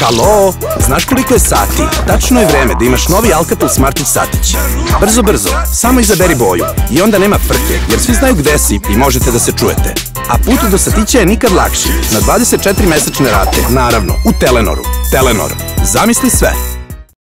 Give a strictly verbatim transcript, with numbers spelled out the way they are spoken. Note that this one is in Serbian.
Halo, znaš koliko je sati? Tačno je vreme da imaš novi Alcatel Smartić satić. Brzo, brzo, samo izaberi boju i onda nema frke, jer svi znaju gde si i možete da se čujete. A put do satića je nikad lakši, na dvadeset četiri mesečne rate, naravno, u Telenoru. Telenor, zamisli sve.